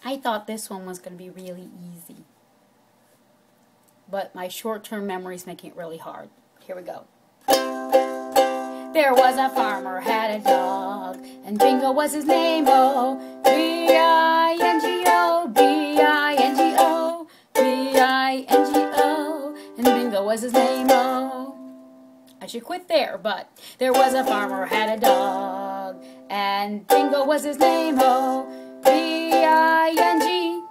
I thought this one was going to be really easy, but my short-term memory is making it really hard. Here we go. There was a farmer, had a dog, and Bingo was his name, oh. B-I-N-G-O, B-I-N-G-O, B-I-N-G-O, and Bingo was his name, oh. I should quit there, but there was a farmer, had a dog, and Bingo was his name, oh. B-I-N-G,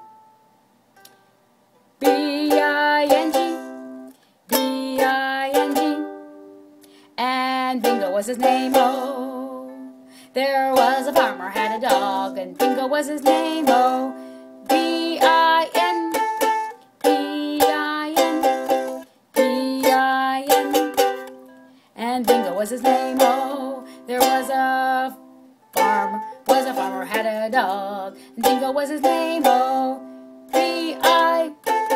B-I-N-G, B-I-N-G, and Bingo was his name, oh. There was a farmer, had a dog, and Bingo was his name, oh. B-I-N, B-I-N, B-I-N, and Bingo was his name, oh. There was a farmer, had a dog, and Bingo was his name, oh. B-I,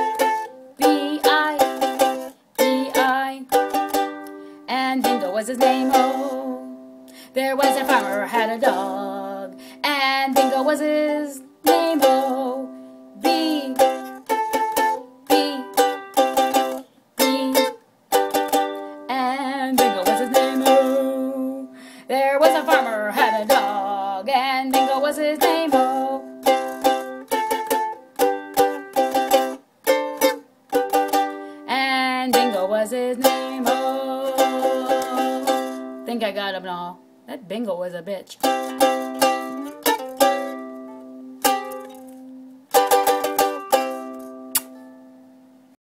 B-I, B-I, and Bingo was his name, oh. There was a farmer, had a dog, and Bingo was his name, oh. B, B, B, and Bingo was his name, oh. There was a farmer, had a dog, and Bingo was his name, oh. And Bingo was his name, oh. Think I got him all. That Bingo was a bitch.